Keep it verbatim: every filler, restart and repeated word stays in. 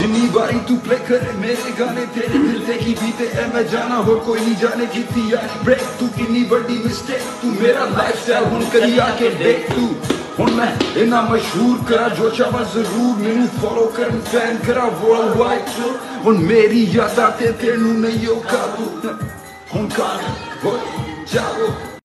इन्नी बारी तू प्ले करे मेरे गाने तेरे दिल ते की बीते ऐ मैं जाना होर कोई नहीं जाने कितनी यार ब्रेक तू कितनी बड़ी मिस्टेक तू मेरा लाइफस्टाइल हुन करी आके देख तू हुन मैं इन्ना मशहूर करा जो चावा जरूर मैनू फॉलो कर फैन करा वर्ल्ड वाइड हुन मेरी यादां ते तेनू नहीं हो काबू हुन काबू हो जाओ